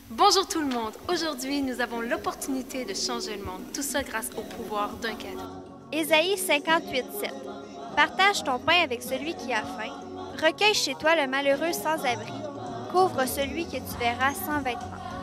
Bonjour tout le monde! Aujourd'hui, nous avons l'opportunité de changer le monde, tout ça grâce au pouvoir d'un cadeau. Ésaïe 58:7. Partage ton pain avec celui qui a faim. Recueille chez toi le malheureux sans abri. Couvre celui que tu verras sans vêtements.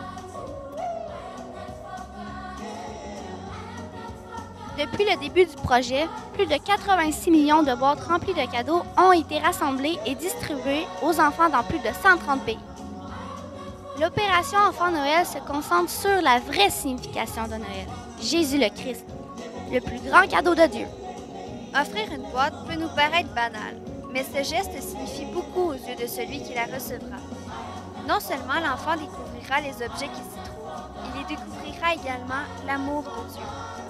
Depuis le début du projet, plus de 86 millions de boîtes remplies de cadeaux ont été rassemblées et distribuées aux enfants dans plus de 130 pays. L'opération Enfant Noël se concentre sur la vraie signification de Noël, Jésus le Christ, le plus grand cadeau de Dieu. Offrir une boîte peut nous paraître banal, mais ce geste signifie beaucoup aux yeux de celui qui la recevra. Non seulement l'enfant découvrira les objets qui s'y trouvent, il y découvrira également l'amour de Dieu.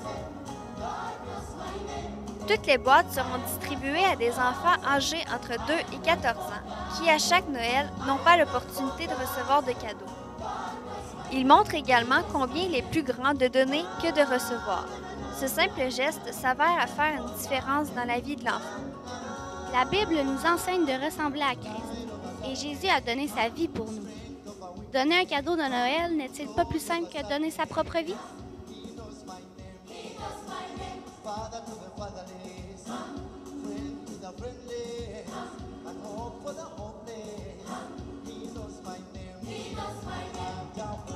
Toutes les boîtes seront distribuées à des enfants âgés entre 2 et 14 ans qui, à chaque Noël, n'ont pas l'opportunité de recevoir de cadeaux. Il montre également combien il est plus grand de donner que de recevoir. Ce simple geste s'avère à faire une différence dans la vie de l'enfant. La Bible nous enseigne de ressembler à Christ, et Jésus a donné sa vie pour nous. Donner un cadeau de Noël n'est-il pas plus simple que donner sa propre vie? Father to the fatherless, friend to the friendless, and hope for the hopeless. He knows my name. He knows my name.